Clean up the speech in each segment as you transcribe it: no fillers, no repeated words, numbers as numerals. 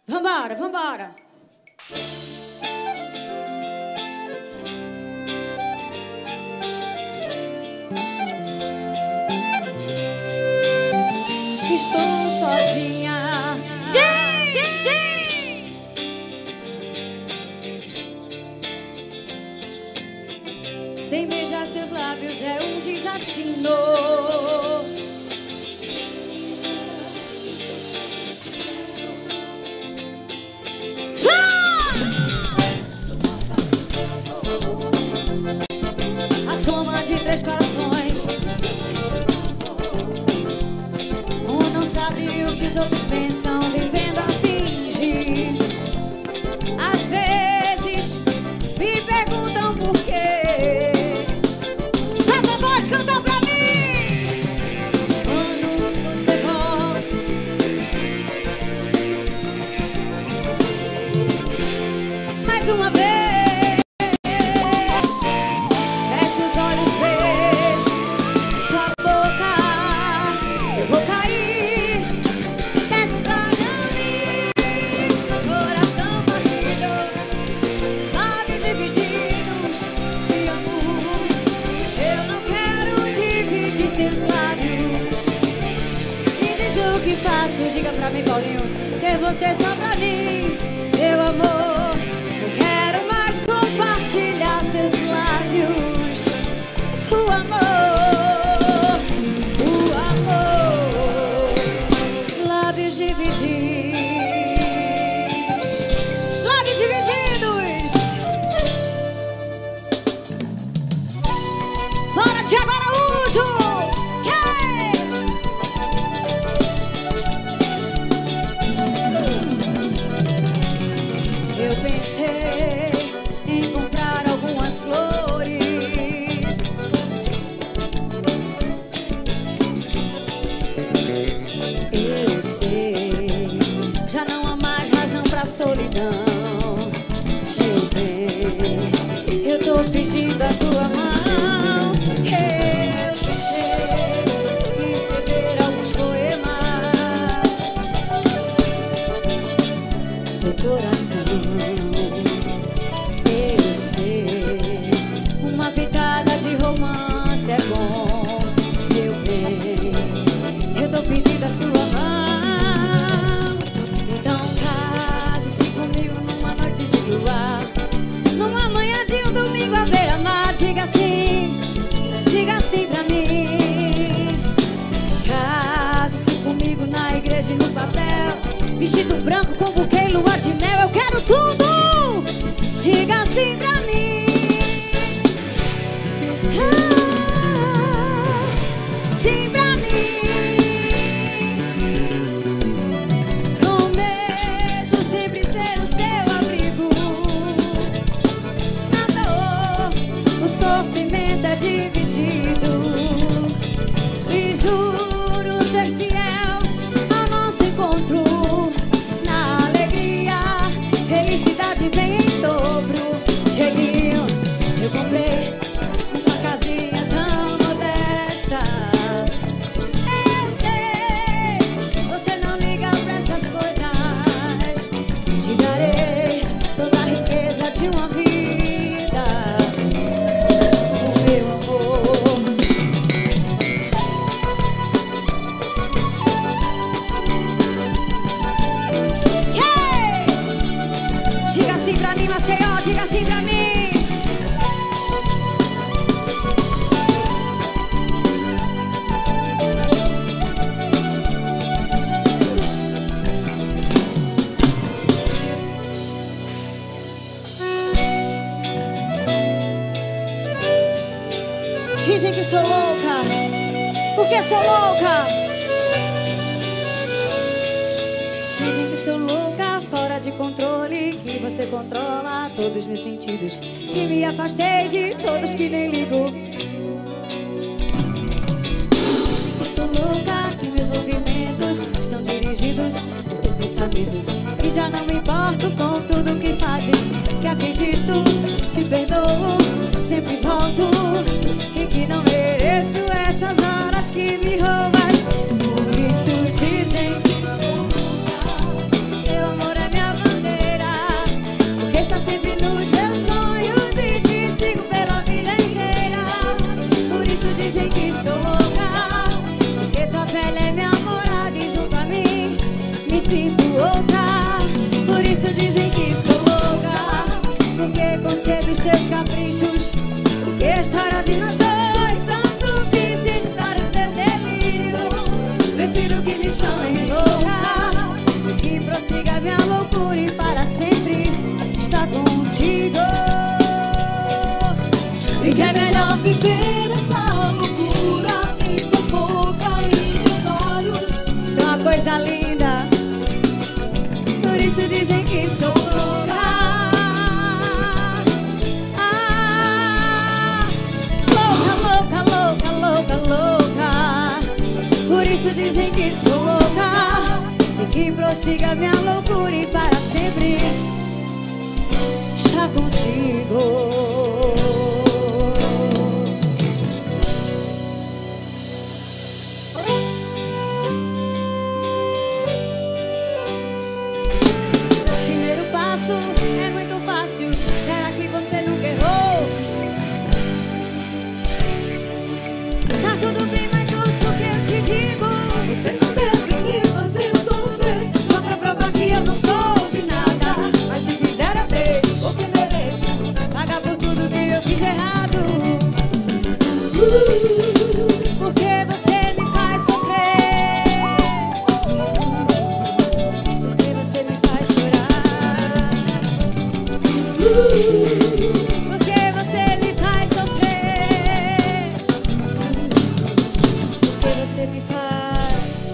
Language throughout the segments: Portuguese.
Vambora, vambora. Estou sozinha. Sem beijar seus lábios é um desatino. A soma de 3 corações. Um não sabe o que os outros pensam, vivendo a fingir. Às vezes me perguntam por quê. Solta a voz, canta pra mim. Quando você volta, mais uma vez. Diga pra mim, Paulinho, que você só pra mim, meu amor. Eu quero mais compartilhar seus lábios. O amor, lábios divididos, lábios divididos. Bora, Thiago Araújo. Eu pensei em comprar algumas flores. Eu sei, já não há mais razão pra solidão. Meu bem, eu tô pedindo a tua mão. Eu pensei em escrever alguns poemas do coração. Eu sei, uma pitada de romance é bom. Meu bem, eu tô pedindo a sua mão. Então case-se comigo numa noite de luar, numa manhã de um domingo à beira-mar. Diga sim pra mim. Case-se comigo na igreja e no papel, vestido branco com buquê e lua de mel. Eu quero tudo. Diga sim pra mim. Sim pra mim. Prometo sempre ser o seu abrigo. Na dor, o sofrimento é dividido. E juro ser fiel ao nosso encontro. Na alegria, felicidade vem em dobro. Cheguinho, eu comprei uma casinha tão modesta. Eu sei, você não liga pra essas coisas. Te darei toda a riqueza de uma vida, o meu amor. Yeah! Diga sim pra mim, Maceió, diga sim pra mim. Dizem que sou louca, porque sou louca. Dizem que sou louca, fora de controle, que você controla todos os meus sentidos, que me afastei de todos que nem ligo. Dizem que sou louca, que meus movimentos estão dirigidos por teus pensamentos, e já não me importo com tudo que fazes, que acredito, te perdoo, sempre volto, e que não mereço essas horas que me roubas. Por isso dizem que sou louca, teu amor é minha te chamem louca, que prossiga minha loucura e para sempre estar contigo. E que é melhor viver essa loucura em tua boca e teus olhos. Tem uma coisa linda, por isso dizem que sou louca. Louca, louca, louca, louca. Por isso dizem que sou louca, e que prossiga minha loucura e para sempre estar contigo. Primeiro passo é muito fácil. Será que você nunca errou? Tá tudo bem, mas ouça o que eu te digo. Você não deve me fazer sofrer só pra provar que eu não sou de nada. Mas se fizer a vez, porque mereço pagar por tudo que eu fiz de errado. Porque você me faz sofrer, porque você me faz chorar, porque você me faz sofrer, porque você me faz.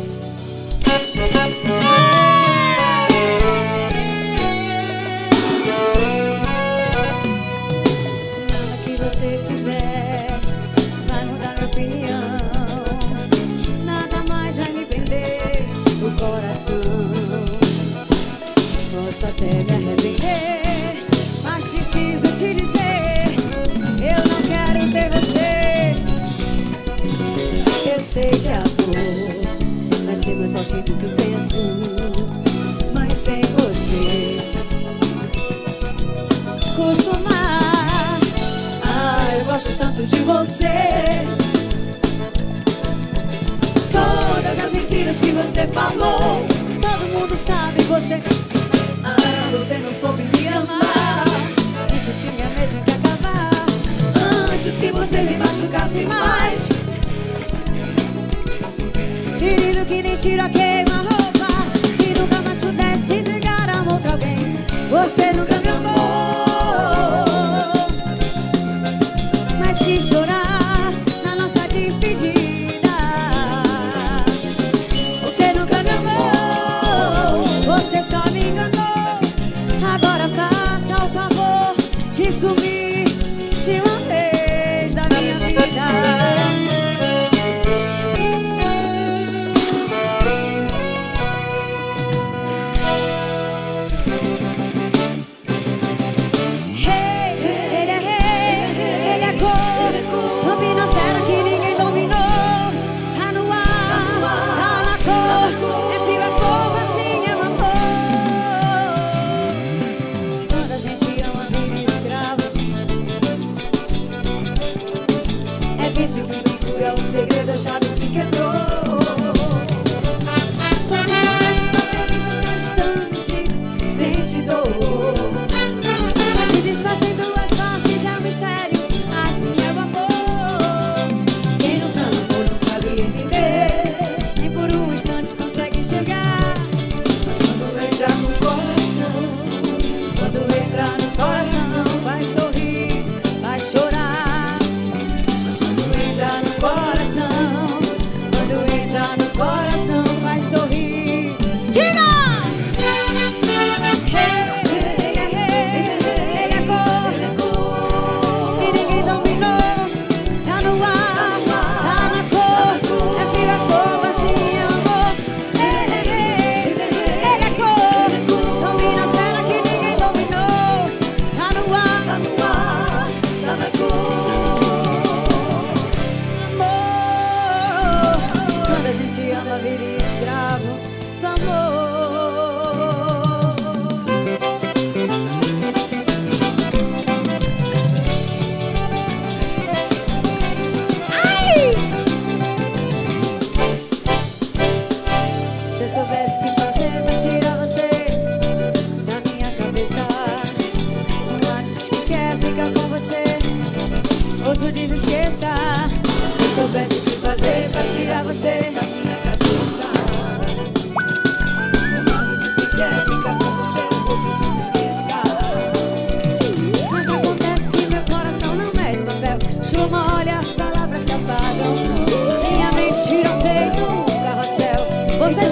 Nada que você fizer vai mudar minha opinião. Nada mais vai me prender o coração. Posso até me arrepender, mas preciso te dizer, eu não quero ter você. Eu sei que a dor vai ser mais forte do que penso, mas sem você costumar. Ah, eu gosto tanto de você. Todas as mentiras que você falou, todo mundo sabe. Você não soube me amar. Isso tinha mesmo que acabar antes que você me machucasse mais. Ferido que nem tira, queima roupa, e nunca mais pudesse entregar amor pra alguém. Você nunca me amou, mas quis chorar na nossa despedida. Você nunca me amou, você só me enganou. Agora faça o favor de sumir de uma vez da minha vida. O segredo, a chave se quebrou. Quando você está distante, sente dor, mas se desfaz em duas faces, é um mistério. Assim é o amor. Quem não ama não sabe entender, nem por um instante consegue enxergar. Mas quando entra no coração, quando entra no coração, vai sorrir, vai chorar. Coração vai sorrir. Diga! Ele é cor que ninguém dominou. Tá no ar, tá na cor. É frio, é fogo, assim é amor. Ele é cor, domina a terra que ninguém dominou. Tá no ar, tá na cor. Quando a gente ama, vira escravo do amor. Ai! Se eu soubesse o que fazer pra tirar você da minha cabeça, um lado diz que quer ficar com você, outro diz esqueça. Se eu soubesse o que fazer pra tirar você da minha cabeça,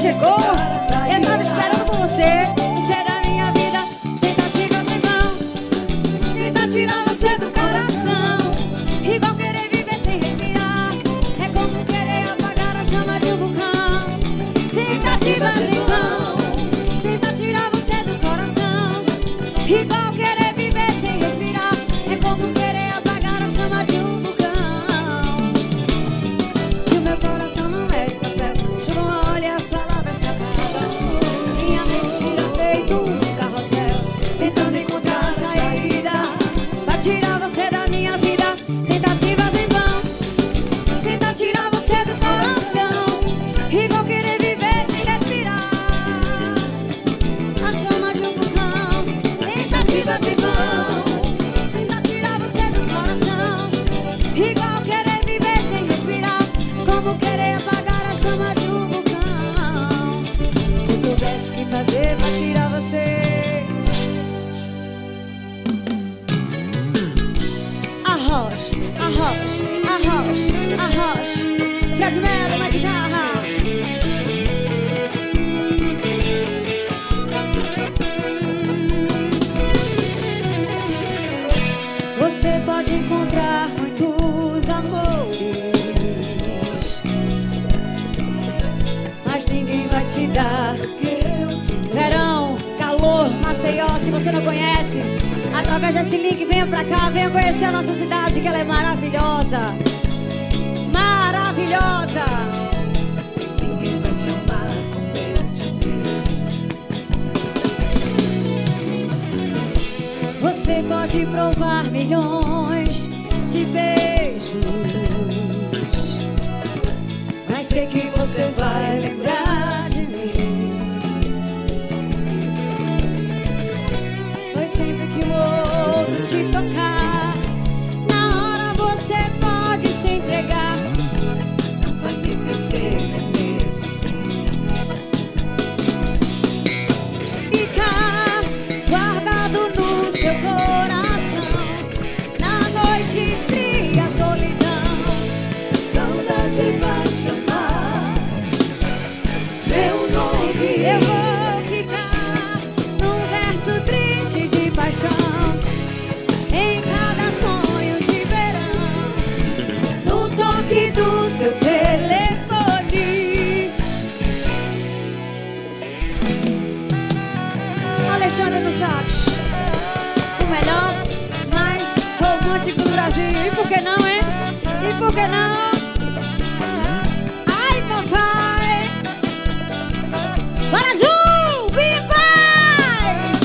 chegou. Eu tava esperando por você. Você é da minha vida. Tentativas em vão. Tentar tirar você do coração. Igual querer viver sem respirar. É como querer apagar a chama de um vulcão. Tentativas em vão. Tentar tirar você do coração. Igual querer viver sem respirar. É como querer apagar a chama de um vulcão. E o meu coração não é de papel. Chuva, olha, as palavras se acabam. Minha mente gira feito um carrossel, tentando encontrar a saída pra tirar você da minha vida. Tentativas em vão. Tentar tirar você do coração. Igual querer viver sem respirar. A chama de um vulcão. Tentativas em vão. Tentar tirar você do coração. Igual querer viver sem respirar. Como querer apagar a chama de um vulcão. Se soubesse o que fazer pra tirar você. Arroz, arroz, arroz, arroz. Fred Melo na guitarra. Você pode encontrar muitos amores, mas ninguém vai te dar o que eu te dou. Verão, calor, Maceió, se você não conhece, através desse link venha pra cá, venha conhecer a nossa cidade, que ela é maravilhosa. Maravilhosa. Ninguém vai te amar como eu te amei. Você pode provar milhões de beijos, mas sei que você vai lembrar de mim. Pois sempre que o outro te tocar, na hora você pode se entregar. Não vai me esquecer, é mesmo assim. Ficar guardado no seu coração, na noite fria, solidão. Saudade vai chamar meu nome. Eu vou ficar num verso triste de paixão, em cada sonho de verão, no toque do seu telefone. Alexandre no sax, o melhor, mais romântico do Brasil. E por que não, hein? E por que não? Ai, papai! Bora, Ju! Vem em paz!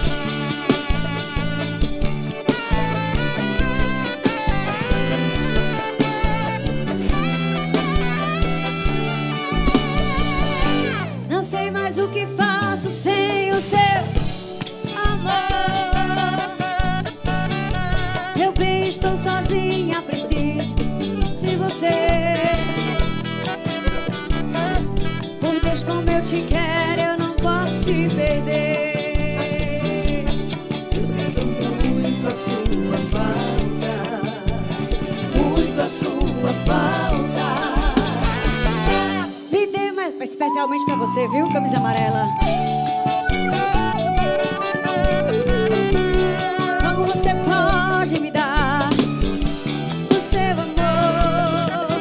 Não sei mais o que faço sem o seu amor. Meu bem, estou sozinha, preciso de você. Por Deus, como eu te quero, eu não posso te perder. Eu sinto muito a sua falta, muito a sua falta. Me dê mais, especialmente pra você, viu, camisa amarela? Como você pode me dar o seu amor?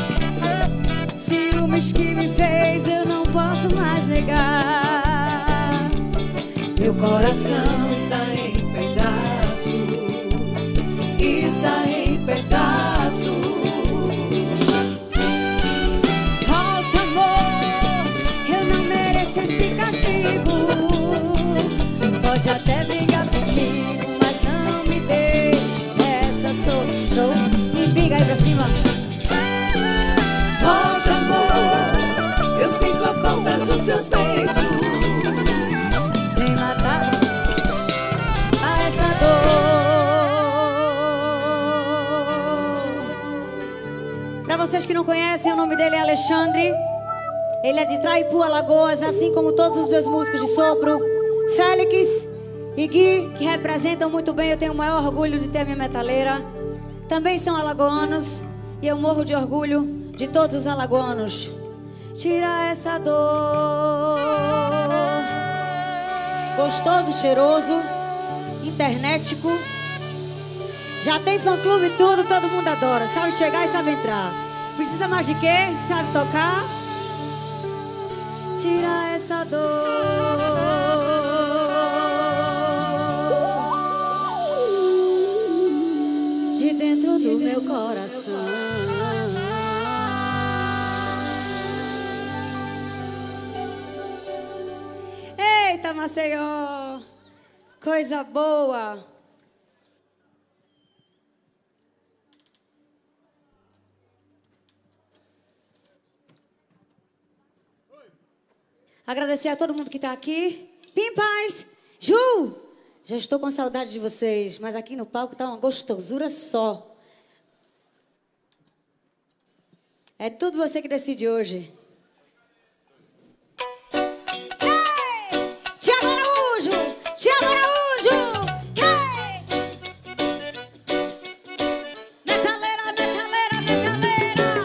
Ciúmes que me fez, eu não posso mais negar. Meu coração está em pedaços, está em pedaços. Volte, amor, eu não mereço esse castigo. Pode até brigar comigo, mas não me deixe nessa solidão. Me pinga aí pra cima. Volte, amor, eu sinto a falta dos seus beijos. Vem matar a essa dor. Pra vocês que não conhecem, o nome dele é Alexandre. Ele é de Traipu, Alagoas, assim como todos os meus músicos de sopro, Félix e Gui, que representam muito bem. Eu tenho o maior orgulho de ter a minha metaleira. Também são alagoanos e eu morro de orgulho de todos os alagoanos. tira essa dor. Gostoso, cheiroso, internetico. Já tem fã-clube e tudo, todo mundo adora. Sabe chegar e sabe entrar. Precisa mais de quê? Sabe tocar? Tira essa dor de dentro do meu coração. Eita, Maceió, coisa boa. Agradecer a todo mundo que está aqui. Pim, Paz, Ju, já estou com saudade de vocês, mas aqui no palco está uma gostosura só. É tudo você que decide hoje. Tiago Araújo! Tiago Araújo! Metaleira, metaleira, metaleira!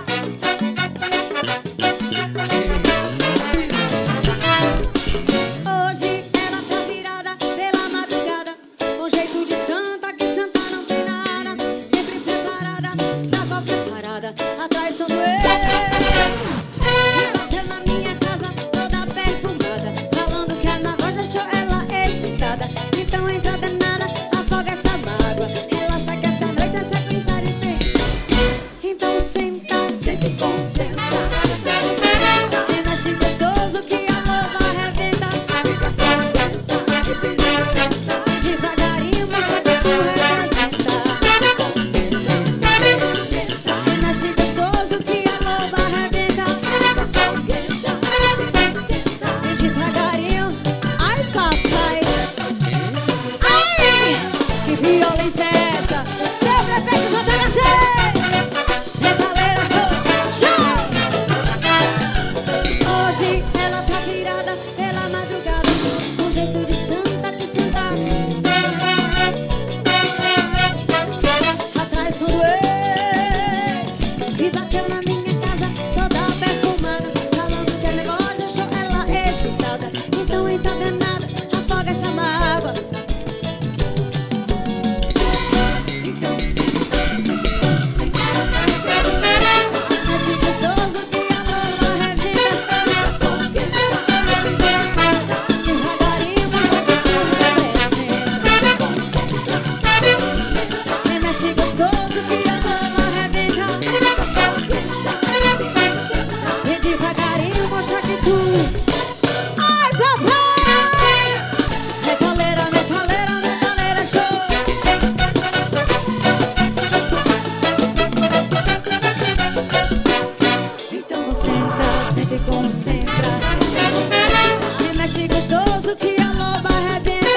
Hoje ela tá virada pela madrugada, com jeito de santa, que santa não tem nada. Sempre preparada pra qualquer parada, a traição do ex. E bateu na minha casa toda perfumada, falando que a minha voz deixou ela excitada. Então entra danada, afoga essa mágoa, relaxa que essa noite é sequência de ter. Então senta, sente e concentra. E mexe gostoso que a louva arrebenta. Fica forte, e devagarinho mostra que tu representa. E mexe gostoso que a louva arrebenta. E devagarinho, ai papai, ai, que violência é essa? Meu prefeito JHC, metaleira show, show. Hoje ela tá virada pela madrugada, com jeito de santa que senta. A traição do ex. E bateu na minha casa toda perfumada, falando que a negócio deixou ela excitada. Então entra danada, afoga essa mágoa. Então mexe gostoso que a louva arrebenta. Devagarinho mostra que tu representa. E mexe gostoso que a louva arrebenta. E devagarinho mostra que tu... Ai, papai! Metaleira, metaleira, metaleira show. Então senta, senta e concentra. E mexe gostoso que a loba arrebenta.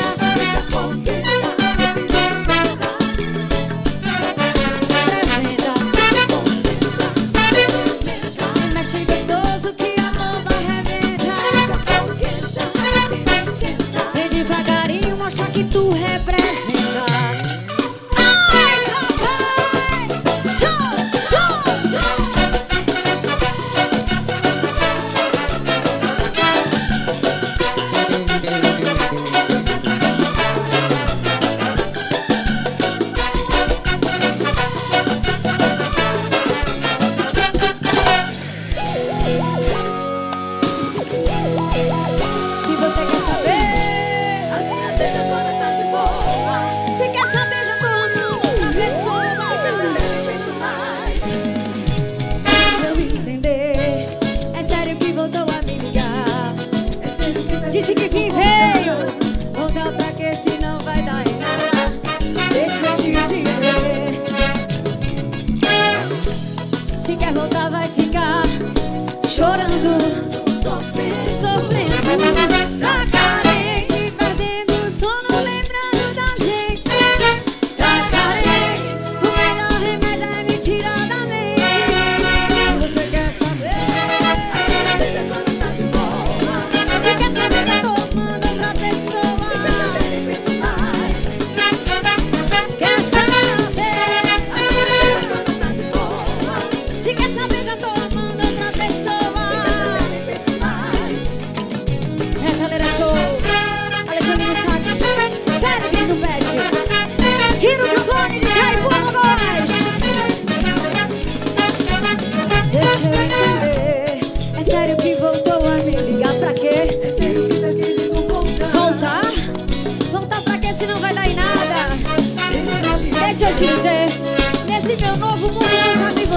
Apresenta. E mexe gostoso que a loba arrebenta. E devagarinho mostra que tu representa. Ai, papai! Show, show, show! Se você quer saber, A minha vida agora tá de boa. se quer saber, já tô amando outra pessoa. Eu nem penso mais. Deixa eu entender, é sério que voltou a me ligar. É sério que tá Disse que fim veio, voltar pra quê se não vai dar em nada. Deixa eu te dizer, se quer voltar vai ficar chorando, sofrendo, tá carente, perdendo o sono, lembrando da gente. Tá carente, o melhor remédio é me tirar da mente. Você quer saber? A minha vida agora tá de boa. Se quer saber, eu tô amando outra pessoa.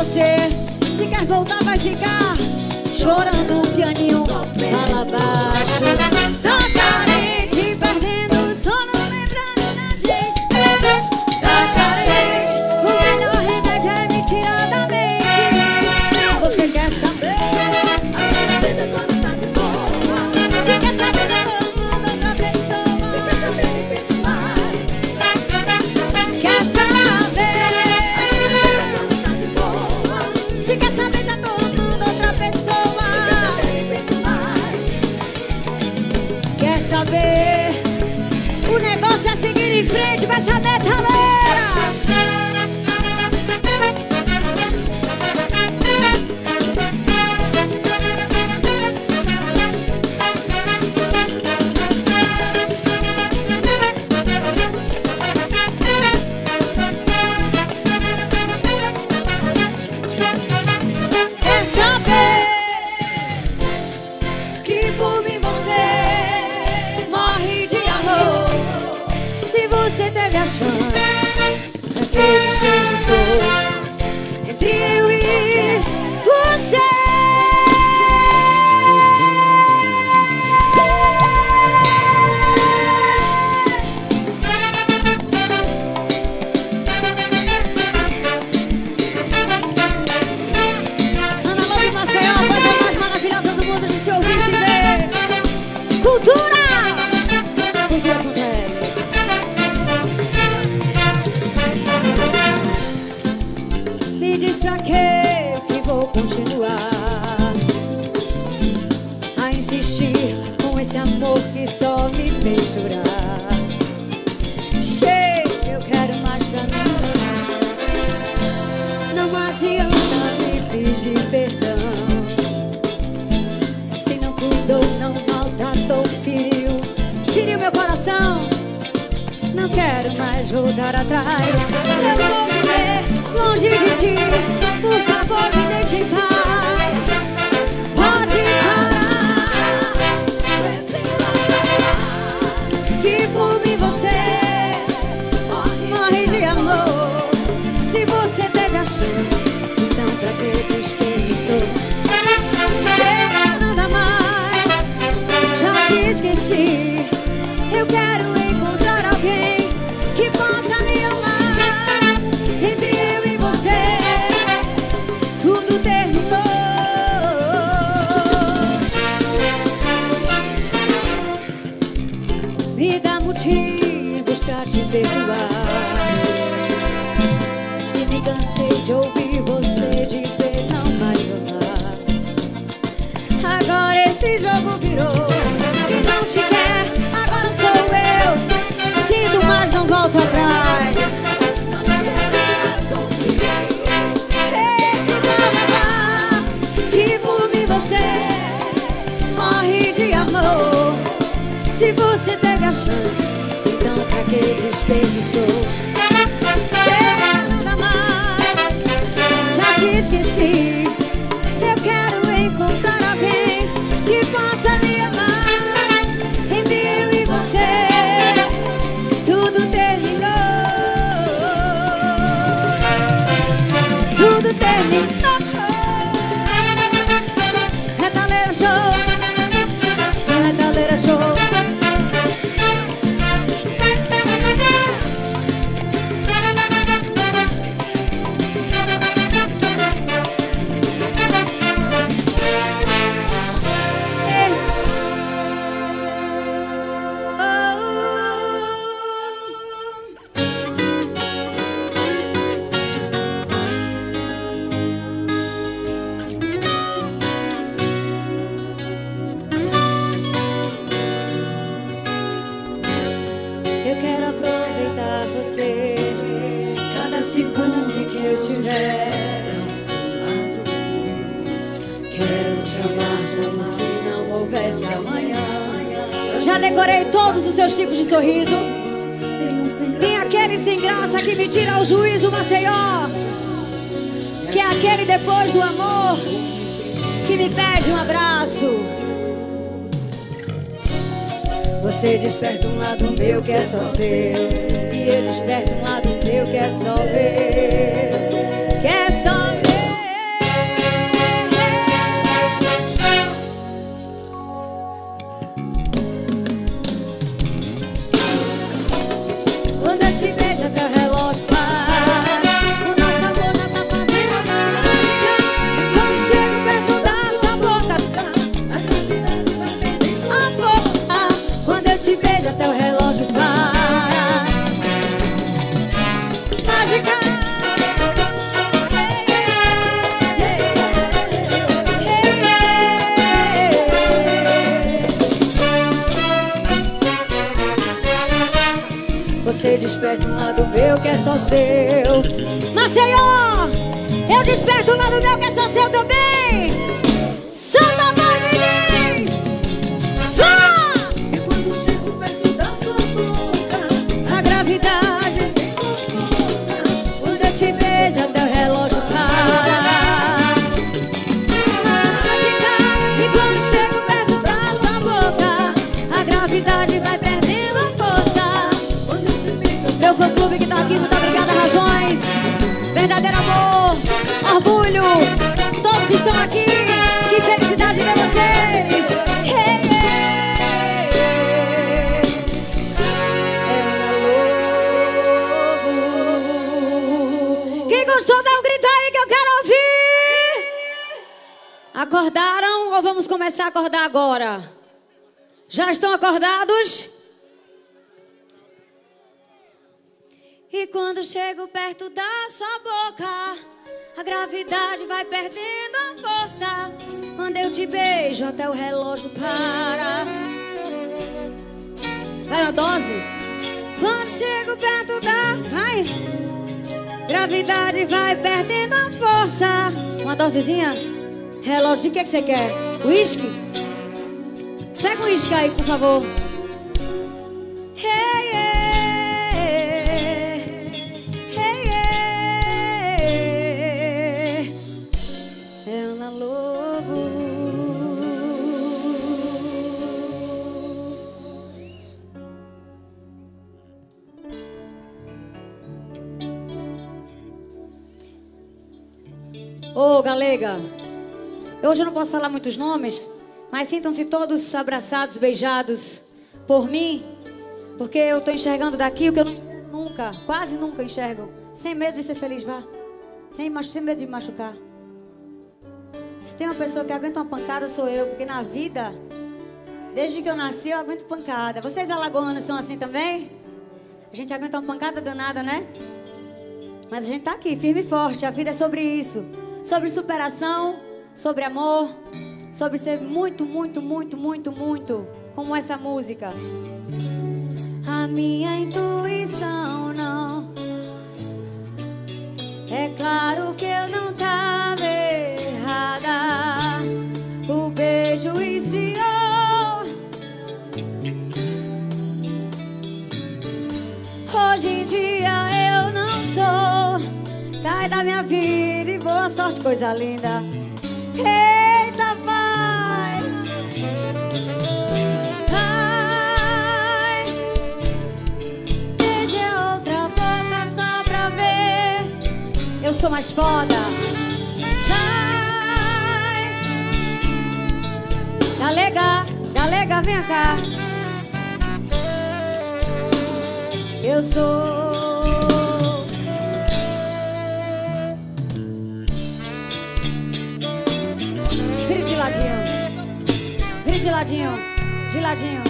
você. Se quer voltar vai ficar chorando o pianinho fala baixo. Tá carente, perdendo o sono, lembrando da gente. Tá carente, o melhor remédio é me tirar da mente. Você quer saber? Se quer saber da todo mundo, outra pessoa. Se quer saber, me pense mais. Quer saber? Se quer saber da todo mundo, outra pessoa. Quer saber? O negócio é seguir em frente, vai saber, taleira. Quer saber que por mim você morre de amor? Se você teve a chance daquele desperdiçou entre eu e você. Ana Love Maceió, a coisa mais maravilhosa do mundo de se ouvir e se ver. Cultura! Cultura com ele. Me diz pra quê que vou continuar a insistir com esse amor que só me fez chorar. Chega, eu quero mais pra mim. Não adianta me pedir perdão. Se não cuidou, não maltratou, feriu meu coração. Não quero mais voltar atrás. Eu vou viver longe de ti. Por favor, me deixe em paz. Pode parar. Que por mim você morre de amor. Se você teve a chance, então pra que desperdiçou? Chega, não dá mais. Já te esqueci. Eu quero encontrar alguém que possa me amar. Entre eu e você, tudo terminou. Me dá motivos pra te perdoar. Se me cansei de ouvir você dizer não vai voltar. Agora esse jogo virou e não te quer. Agora sou eu. Sinto, mas não volto atrás. Esse não vai dar. Que por mim você morre de amor. Se você teve a chance, então pra que desperdiçou? Chega, não dá mais. Já te esqueci. Eu quero encontrar alguém que possa me amar. Entre eu e você, tudo terminou. Tudo terminou. Retaleira show. Retaleira show. Eu quero aproveitar você, cada segundo que eu tiver ao seu lado. Quero te amar como se não houvesse amanhã. Já decorei todos os seus tipos de sorriso. Tem aquele sem graça que me tira o juízo, Maceió, que é aquele depois do amor que me pede um abraço. Você desperta um lado meu que é só seu, e eu desperto um lado seu que é só meu, que é só meu. te beijo até o relógio para. Mágica. Você desperta um lado meu que é só seu. Maceió, eu desperto um lado meu que é só seu também. Solta a voz e diz: vá! E quando chego perto da sua boca, A gravidade vem com força. quando eu te beijo até o relógio para. Mágica. E quando chego perto da sua boca, a gravidade vai perdendo a força. Quando eu te beijo, Meu fã-clube que tá aqui, muito obrigada, Razões. Verdadeiro amor, orgulho, todos estão aqui. Que felicidade ver vocês. Hey, hey. Ana Lobo. Quem gostou, dá um grito aí que eu quero ouvir. Acordaram ou vamos começar a acordar agora? Já estão acordados? E quando chego perto da sua boca, a gravidade vai perdendo a força. Quando eu te beijo até o relógio para. Vai uma dose. Quando chego perto da... Vai. Gravidade vai perdendo a força. Uma dosezinha. Relógio, de que você quer? Whisky? Pega um whisky aí, por favor. Hey, hey. Ana Lobo. Ô, Galega, hoje eu não posso falar muitos nomes, mas sintam-se todos abraçados, beijados por mim, porque eu tô enxergando daqui o que eu não nunca, quase nunca enxergo. Sem medo de ser feliz, vá. Sem medo de machucar. Se tem uma pessoa que aguenta uma pancada, sou eu. Porque na vida, desde que eu nasci, eu aguento pancada. Vocês alagoanos são assim também? A gente aguenta uma pancada danada, né? Mas a gente tá aqui, firme e forte. A vida é sobre isso. Sobre superação, sobre amor, sobre ser muito, muito, muito, muito, muito como essa música. A minha intuição não. É claro que eu não tava errada. O beijo esfriou. Hoje em dia eu não sou. Sai da minha vida e boa sorte, coisa linda. Eita, vai. Vai. Beija outra boca só pra ver. Eu sou mais foda. Vai. Galega, galega, vem cá. Eu sou. Vira de ladinho. Vira de ladinho. De ladinho.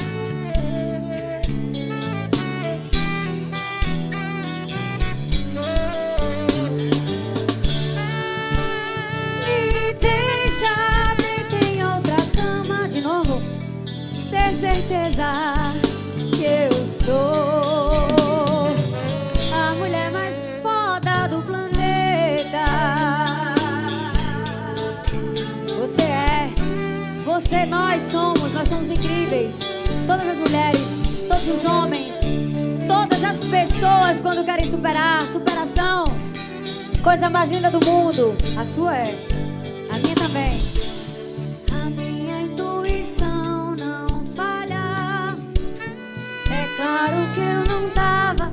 Ter certeza que eu sou a mulher mais foda do planeta. Você é, você, nós somos incríveis. Todas as mulheres, todos os homens, todas as pessoas quando querem superar, superação, coisa mais linda do mundo. A sua é, a minha também. Claro que eu não tava.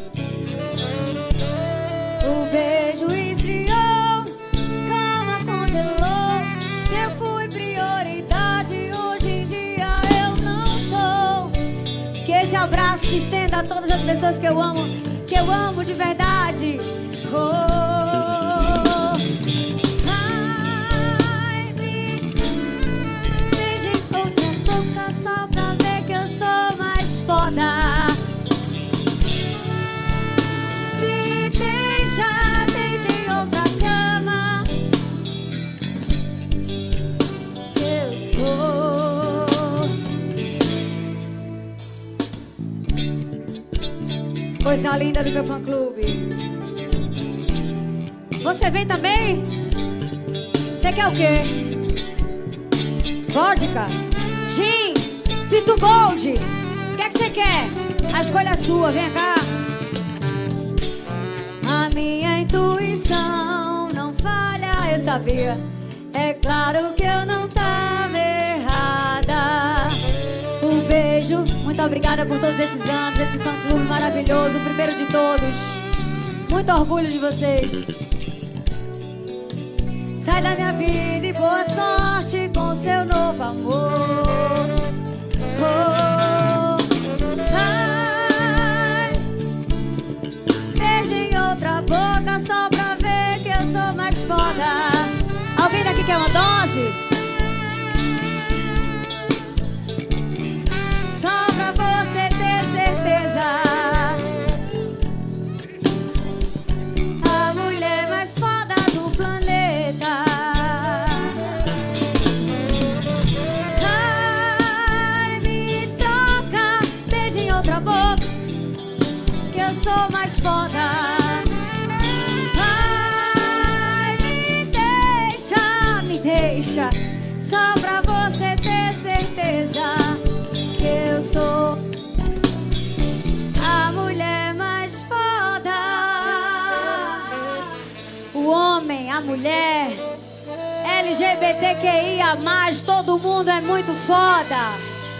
O beijo esfriou, calma congelou. Se eu fui prioridade, hoje em dia eu não sou. Que esse abraço se estenda a todas as pessoas que eu amo de verdade. Vai me beija outra boca só pra ver que eu sou mais Coisa linda do meu fã-clube. Você vem também? Você quer o quê? Vodka? Gin? Pito Gold? O que é que você quer? A escolha é sua, vem cá. A minha intuição não falha, eu sabia. É claro que eu não tava errada. Um beijo, muito obrigada por todos esses anos, esse fã-clube maravilhoso, o primeiro de todos. Muito orgulho de vocês. Sai da minha vida e boa sorte com seu novo amor. Oh, vai, beijo em outra boca só pra ver que eu sou mais foda. Alguém daqui quer uma dose? Só pra você ter certeza. A mulher mais foda do planeta. Vai, me troca, beijo em outra boca, que eu sou mais foda. Deixa, só pra você ter certeza que eu sou a mulher mais foda. O homem, a mulher, LGBTQIA+, todo mundo é muito foda.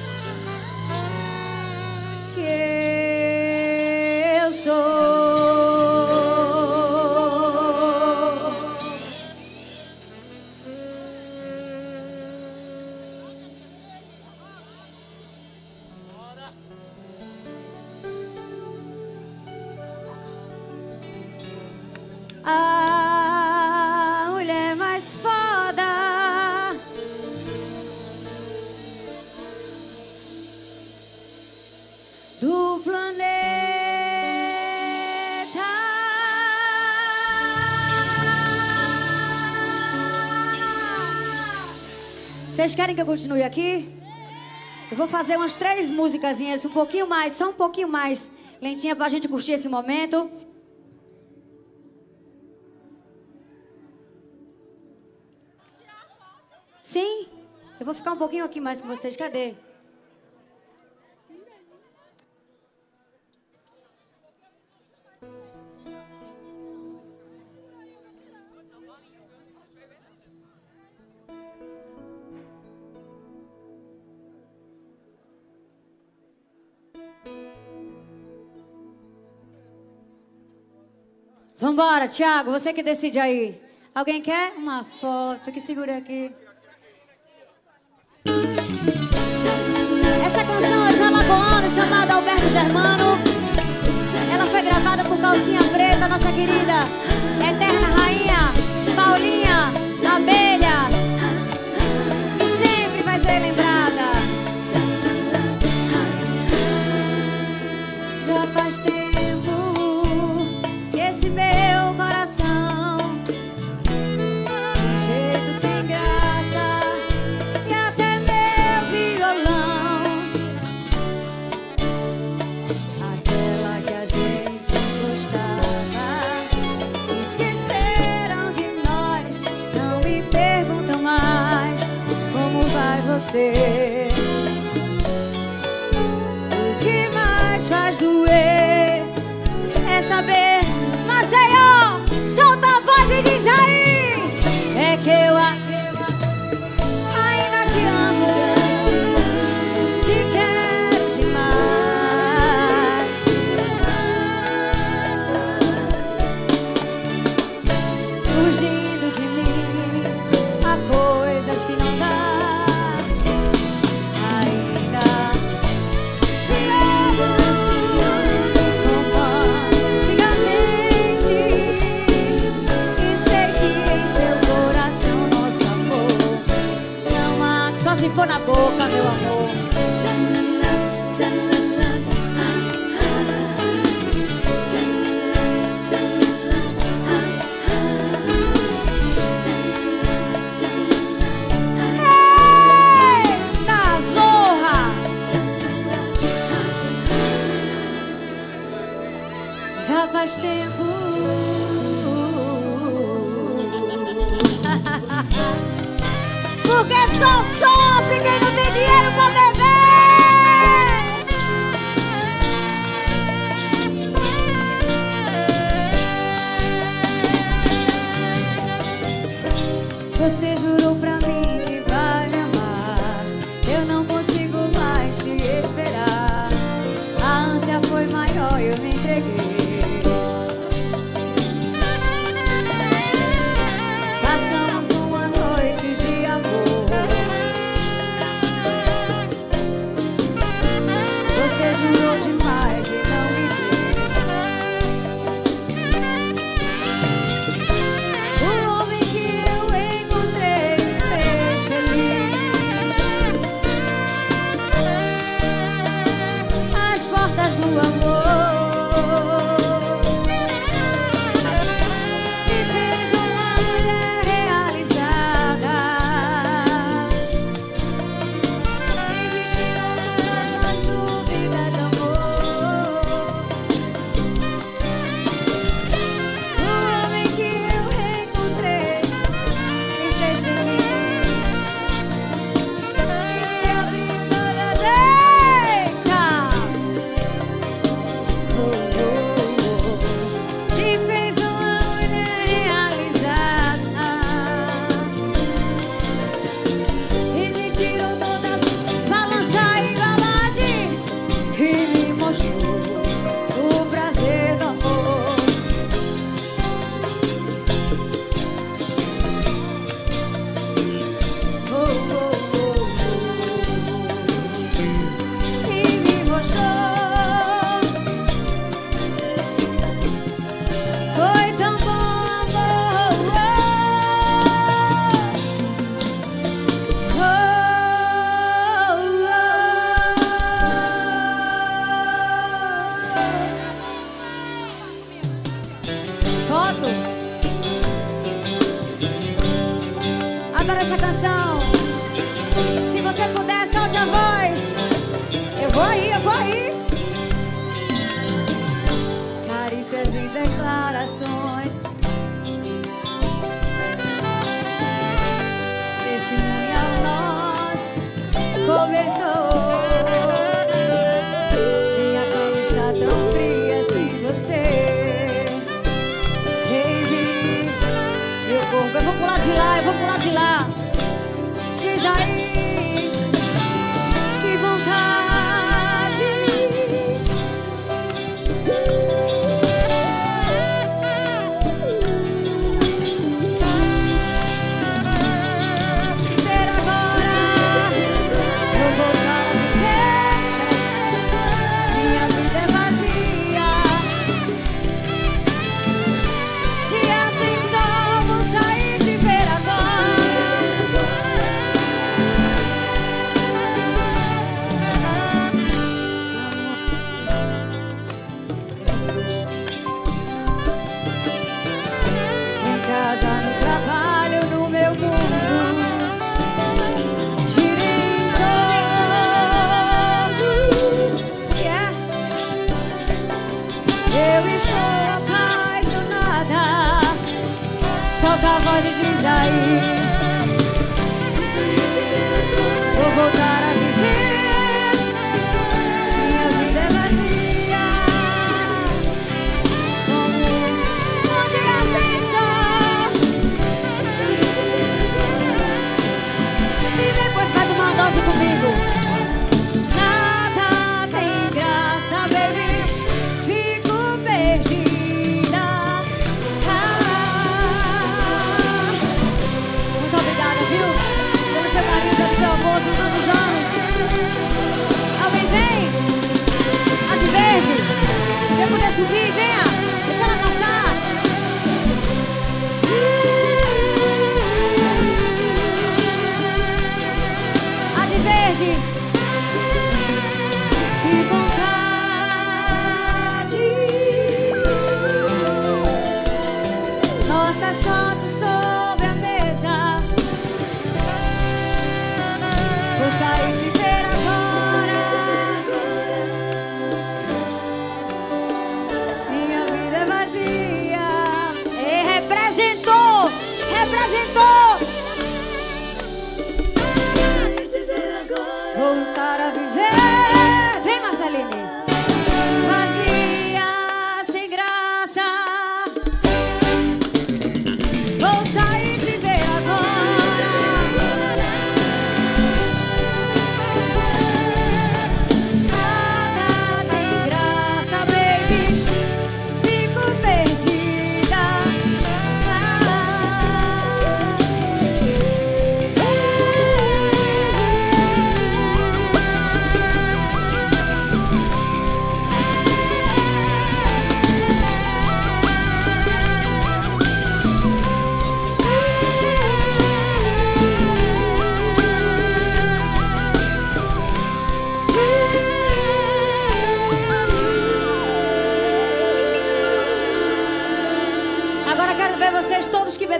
Que eu sou. A mulher mais foda do planeta. Vocês querem que eu continue aqui? Eu vou fazer umas 3 musicazinhas, um pouquinho mais, só um pouquinho mais lentinha pra gente curtir esse momento. Sim, eu vou ficar um pouquinho aqui mais com vocês. Cadê? Vambora, Thiago, você que decide aí. Alguém quer uma foto? Que segura aqui. Essa canção é de alagoano, chamada Alberto Germano. Ela foi gravada por Calcinha Preta, nossa querida eterna rainha Paulinha Abelha, que sempre vai ser lembrada. Já faz tempo que esse meu coração, sem jeito, sem graça, e até meu violão, aquela que a gente gostava, esqueceram de nós. Não me perguntam mais como vai você. já faz tempo. Porque só sofre quem não tem dinheiro pra beber. Você jurou pra mim que vai me amar. Eu não consigo mais te esperar. A ânsia foi maior, eu me entreguei. Passamos uma noite de amor. Você jurou demais e não me deu. O homem que eu encontrei me fez feliz. As portas do amor me fez uma mulher realizada. E me tirou todas as dúvidas do amor. O homem que eu encontrei me fez feliz. E abriu todas. Eita! Me fez uma mulher realizada. E me tirou todas, balança e balagem. E me mostrou o prazer do amor. E me mostrou. Foi tão bom, Foto. Adoro essa canção. Se você puder, solte a voz. Eu vou aí, eu vou aí. Carícias e declarações. Testemunha nós, cobertor. Minha cama está tão fria sem você. Baby, meu corpo, eu vou pular de lá, eu vou pular de lá. Diz aí, que vontade. Ser agora, vou voltar a viver. Minha vida é vazia. Dia sem sol, vou sair de ver agora. Em casa, no trabalho, no meu mundo, girei em torno. Yeah. Eu estou apaixonada. Solta a voz e diz aí. Vou voltar a viver. Minha vida é vazia. Como um dia sem sol. E depois vai tomar uma dose comigo. Nada tem graça, baby. Fico perdida. Muito obrigada, viu? Pelo seu carinho, pelo seu amor, por tantos anos. Alguém vem? A de verde. Se eu puder subir, venha. Deixa ela passar. A de verde. Que vontade. Nossas fotos sobre a mesa. Vou sair de ver agora. Minha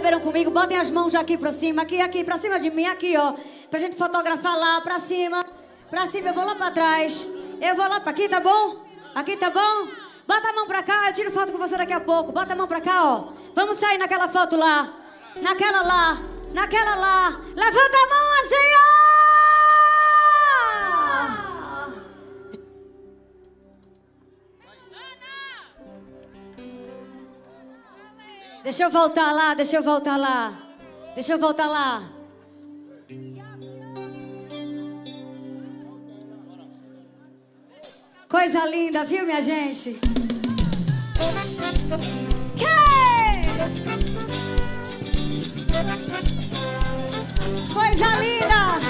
beberam comigo, botem as mãos aqui pra cima, aqui, pra cima de mim, aqui, ó. Pra gente fotografar lá, pra cima, eu vou lá pra trás. Eu vou lá pra aqui, tá bom? Aqui, tá bom? Bota a mão pra cá, eu tiro foto com você daqui a pouco. Bota a mão pra cá, ó. Vamos sair naquela foto lá. Naquela lá. Levanta a mão assim, ó! Deixa eu voltar lá. Coisa linda, viu, minha gente? Coisa linda!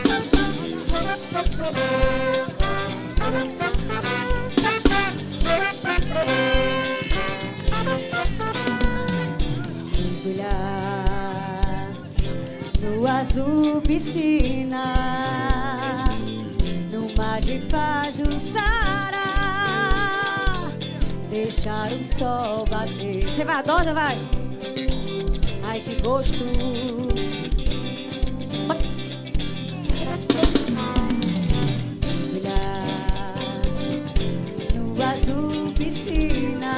Mergulhar no azul piscina, no mar de Pajuçara, deixar o sol bater. Você vai, adora, vai? Ai, que gosto! No azul piscina,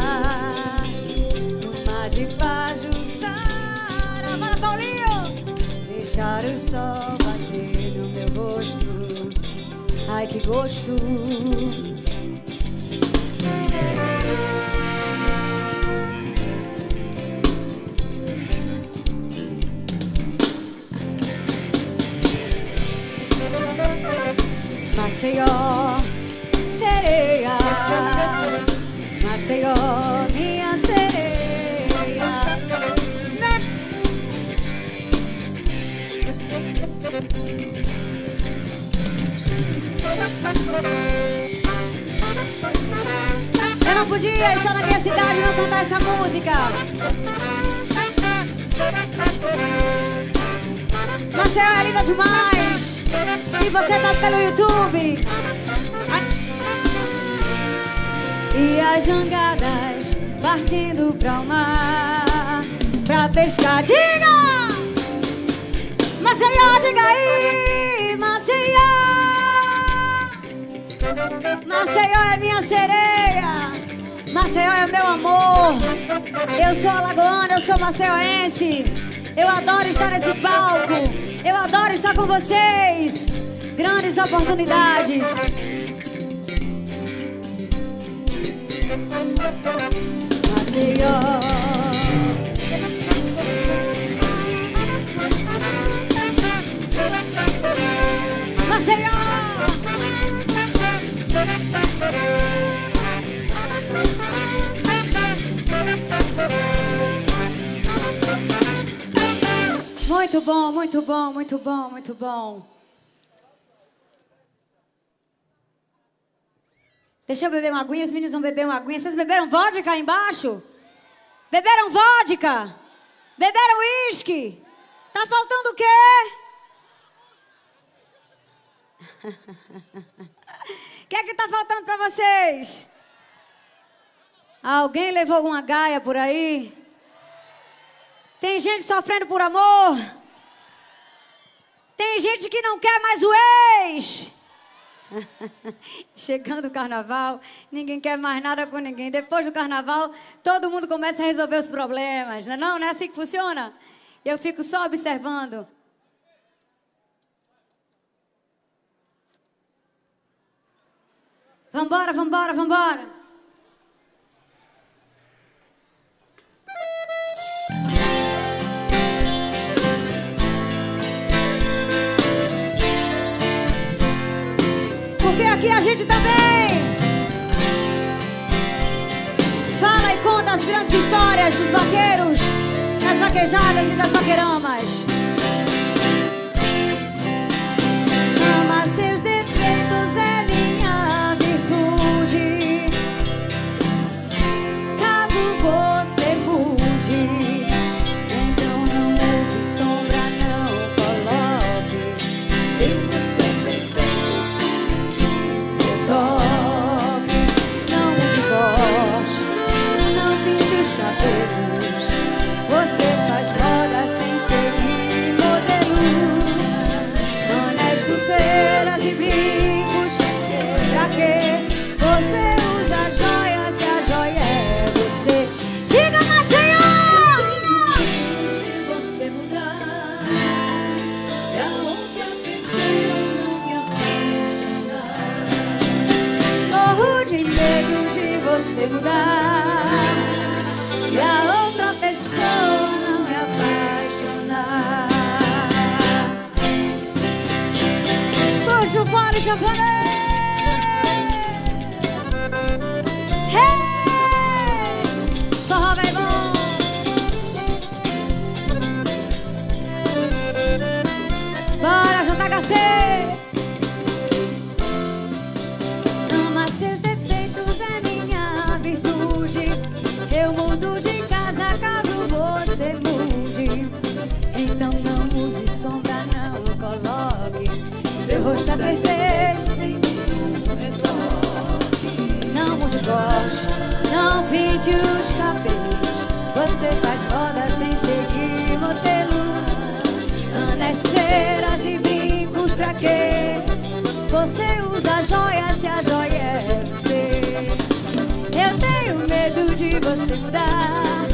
no mar de Pajuçara. Bora, Paulinho! Deixar o sol bater no meu rosto. Ai, que gosto! Maceió, sereia, Maceió, minha sereia. Eu não podia estar na minha cidade e não cantar essa música. Maceió é linda demais. Se você tá pelo YouTube. E as jangadas partindo pra o mar, pra pescar. Diga! Maceió, diga aí! Maceió! Maceió é minha sereia! Maceió é meu amor! Eu sou alagoana, eu sou maceioense! Eu adoro estar nesse palco! Eu adoro estar com vocês! Grandes oportunidades! Maceió! Maceió! Muito bom, muito bom, muito bom, muito bom. Deixa eu beber uma aguinha, os meninos vão beber uma aguinha. Vocês beberam vodka aí embaixo? Beberam vodka? Beberam uísque? Tá faltando o quê? O que é que tá faltando pra vocês? Alguém levou alguma gaia por aí? Tem gente sofrendo por amor? Tem gente que não quer mais o ex? Chegando o carnaval, ninguém quer mais nada com ninguém. Depois do carnaval, todo mundo começa a resolver os problemas. Não é, não? Não é assim que funciona? Eu fico só observando. Vambora, vambora, vambora. Porque aqui a gente também fala e conta as grandes histórias dos vaqueiros, das vaquejadas e das vaqueiramas. Ama seus defeitos é minha virtude. Caso você mude, então não use sombra, não coloque seus defeitos. Toque, não mude voz, não pinte os cabelos. Você faz você mudar e a outra pessoa não me apaixonar. Puxa o fora e se apagar. Forró bem bom. Bora, JHC. Ama seus defeitos é minha virtude. Eu mudo de casa caso você mude. Então não use sombra, não coloque. Seu rosto é perfeito sem nenhum retoque. Não mude o corte, não pinte os cabelos. Você faz moda sem seguir modelo. Anda ceras e brincos pra quê? Você usa joias e a joia é você. Eu tenho medo de você mudar,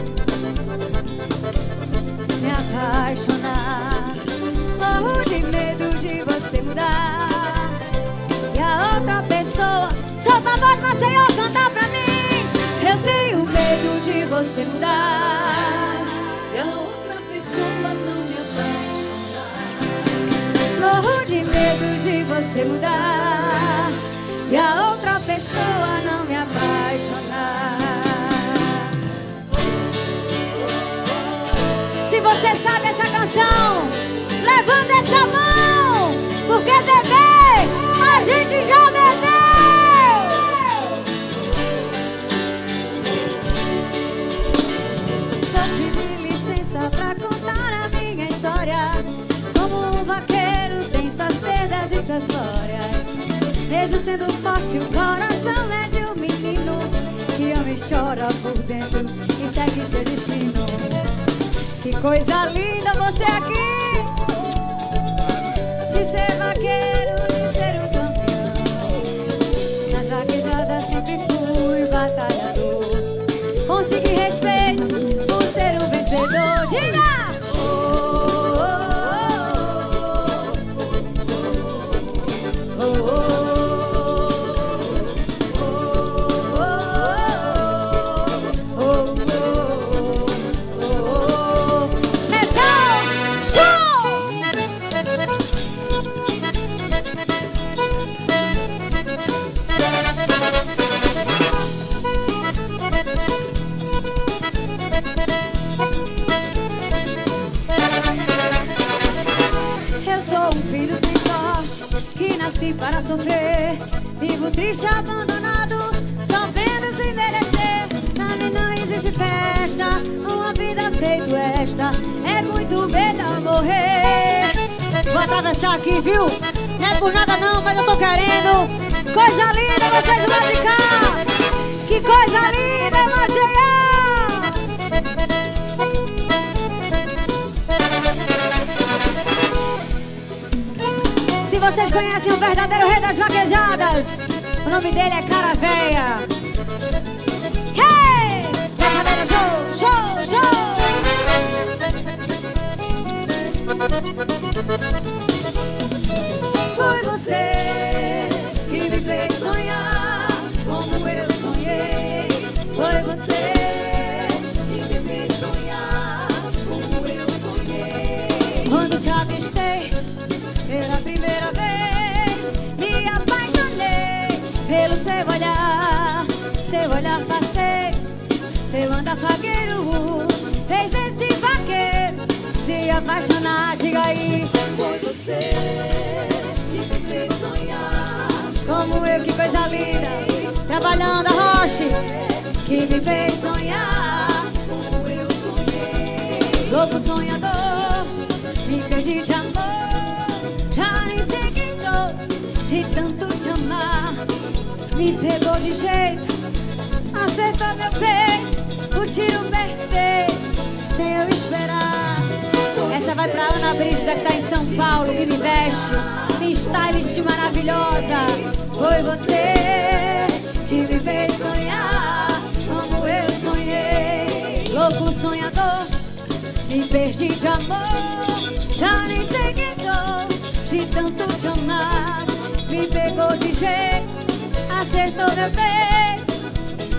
me apaixonar. Morro de medo de você mudar e a outra pessoa. Solta a voz, Maceió, cantar pra mim. Eu tenho medo de você mudar e a outra pessoa não me apaixonar. Morro de medo de você mudar e a outra pessoa não me apaixonar. Se você sabe essa canção, levanta essa mão, porque beber, a gente já bebeu. Tô pedindo licença pra contar a minha história. Como um vaqueiro tem suas perdas e suas glórias. Mesmo sendo forte, o coração é de um menino que ama e chora por dentro e segue seu destino. Que coisa linda você aqui, de ser vaqueiro, de ser um campeão. Nas vaquejadas sempre fui batalhador. Consegui respeito por ser um vencedor. Diga! Para sofrer, vivo triste, abandonado, só vendo se envelhecer. Na mim não existe festa, uma vida feito esta é muito melhor morrer. Vou atravessar aqui, viu? Não é por nada não, mas eu tô querendo. Coisa linda, vocês do lado de cá. Que coisa linda, Maceió! Vocês conhecem o verdadeiro rei das vaquejadas? O nome dele é Cara Véia. Hey! Brincadeira, show, show, show! Foi você que me fez sonhar como eu sonhei. Foi você que me fez sonhar como eu sonhei. Quando te avistei pela primeira vez, me apaixonei pelo seu olhar passei, seu andar fagueiro, fez esse vaqueiro se apaixonar. Diga aí, foi você que me fez sonhar como eu, que coisa linda, trabalhando a rocha, que me fez sonhar como eu sonhei. Louco sonhador, me perdi de amor, já nem sei quem sou, de tanto te amar. Me pegou de jeito, acertou meu peito, o tiro perfeito, sem eu esperar. Essa vai pra Ana Brígida, que tá em São Paulo, que me veste, me stylist maravilhosa. Foi você que me fez sonhar como eu sonhei. Louco sonhador, me perdi de amor, já nem sei quem sou, de tanto te amar. Me pegou de jeito, acertou meu peito,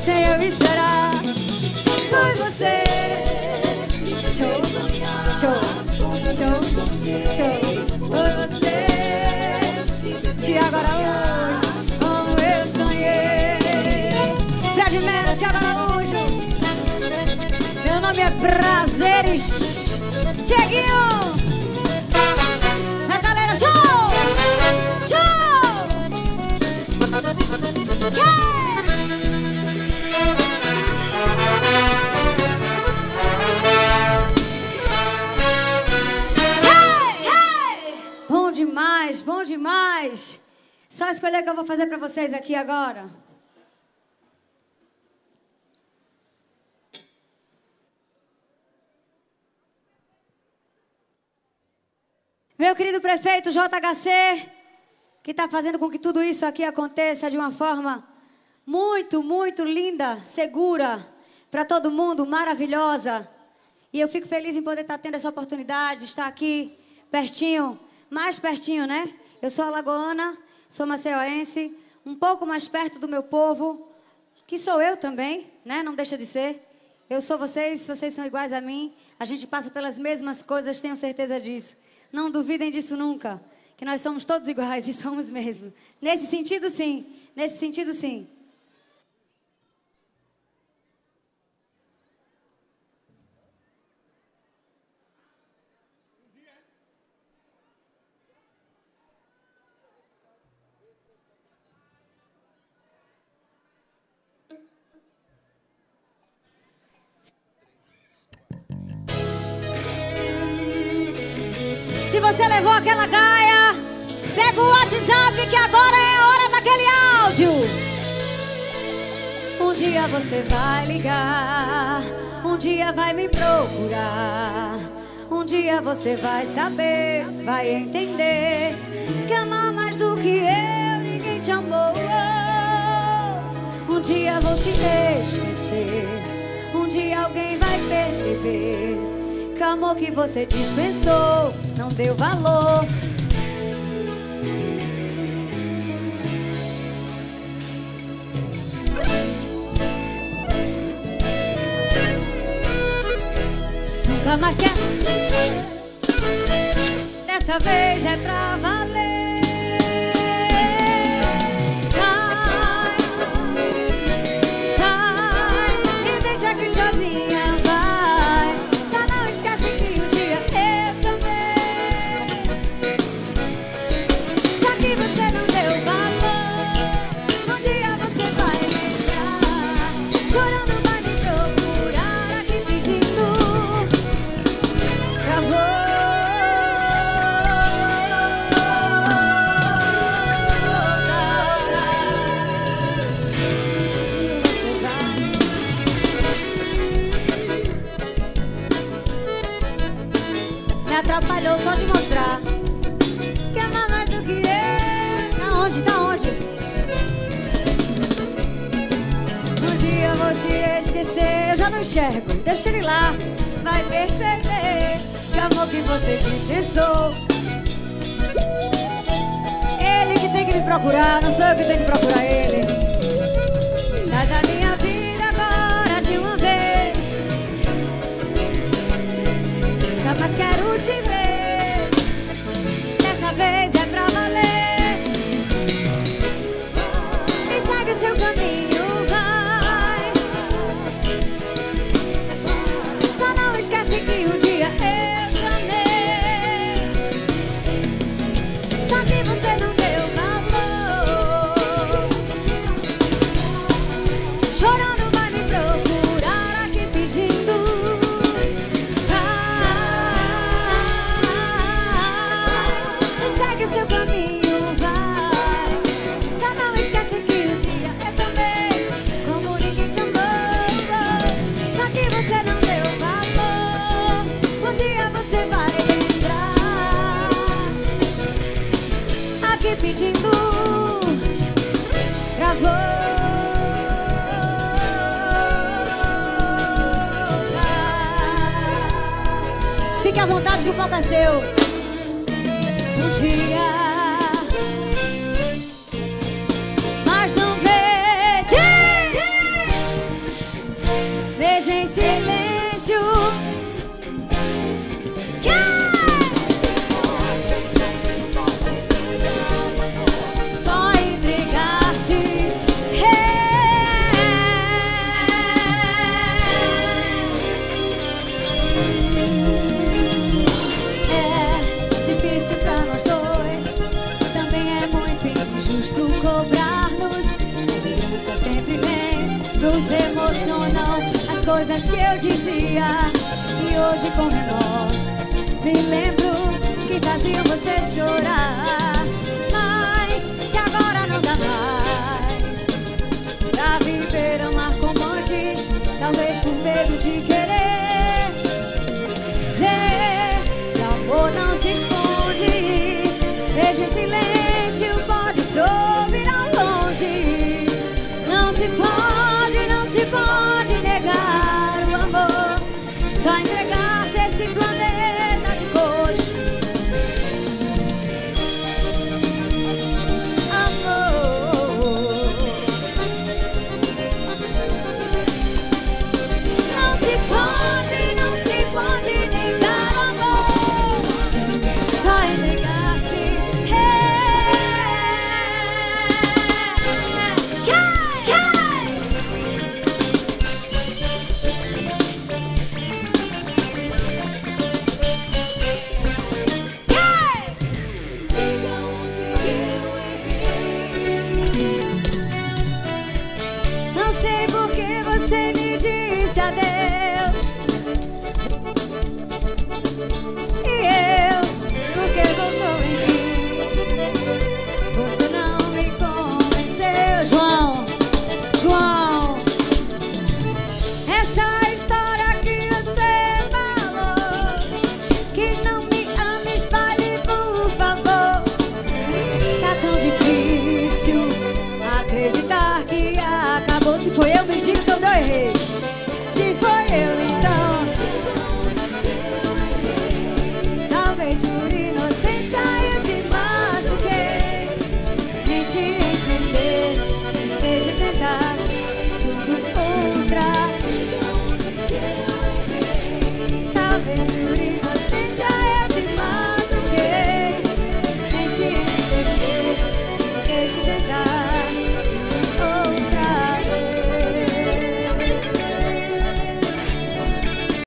sem eu esperar. Foi você. Show, show, show, show. Foi você. Tiago Araújo, como eu sonhei. Fred Melo, Tiago Araújo. Meu nome é Prazeres. Tieguinho. Mas galera, show! Show! Yeah! Bom demais! Só escolher o que eu vou fazer pra vocês aqui agora. Meu querido prefeito JHC, que está fazendo com que tudo isso aqui aconteça de uma forma muito, muito linda, segura, para todo mundo, maravilhosa. E eu fico feliz em poder estar tendo essa oportunidade de estar aqui pertinho, mais pertinho, né? Eu sou alagoana, sou maceioense, um pouco mais perto do meu povo, que sou eu também, né? Não deixa de ser. Eu sou vocês, vocês são iguais a mim. A gente passa pelas mesmas coisas, tenho certeza disso. Não duvidem disso nunca, que nós somos todos iguais e somos mesmo. Nesse sentido, sim. Nesse sentido, sim. Se você levou aquela gaia, pega o WhatsApp que agora é a hora daquele áudio. Um dia você vai ligar, um dia vai me procurar, um dia você vai saber, vai entender que amar mais do que eu, ninguém te amou. Um dia vou te esquecer, um dia alguém vai perceber que o amor que você dispensou não deu valor. Nunca mais quer. Dessa vez é pra valer. Vai, vai, me deixa aqui sozinha, vai. Só não esquece que um dia eu te amei. Só que você não deu valor. Um dia você vai lembrar, chorando vai me procurar aqui pedindo pra voltar. Me atrapalhou só de mostrar que ama mais do que eu. Tá onde, tá onde? Um dia eu vou te esquecer. Eu já não enxergo, deixa ele lá. Vai perceber que o amor que você dispensou. Ele que tem que me procurar, não sou eu que tenho que procurar ele. Sai da minha vida agora de uma vez. Nunca mais quero te ver. Dessa vez é pra valer. E segue o seu caminho, vai. Só não esquece que um dia eu te amei. Só que você não deu valor. Chorando vai me procurar aqui pedindo. Segue o seu caminho, vai. Só não esquece que um dia eu te amei como ninguém te amou. Só que você não deu valor. Um dia você vai lembrar aqui pedindo pra voltar. Fique à vontade que o palco é seu. Um dia, mas não vê. nos emocionam as coisas que eu dizia. E hoje com remorso me lembro que faziam você chorar. Mas se agora não dá mais pra viver, amar como antes, talvez por medo de querer ver que amor não se esconde. Veja em silêncio, pode se ouvir ao longe. Não se pode negar o amor. Só entregar-se a esse planeta de cores. Amor. Não se pode negar o amor. Só entregar-se. Não sei por que você me disse adeus. E eu, porque voltou em mim. Você não me convenceu, João. Essa história que você falou, que não me ama, espalhe por favor. Tá tão difícil acreditar que acabou. Se foi eu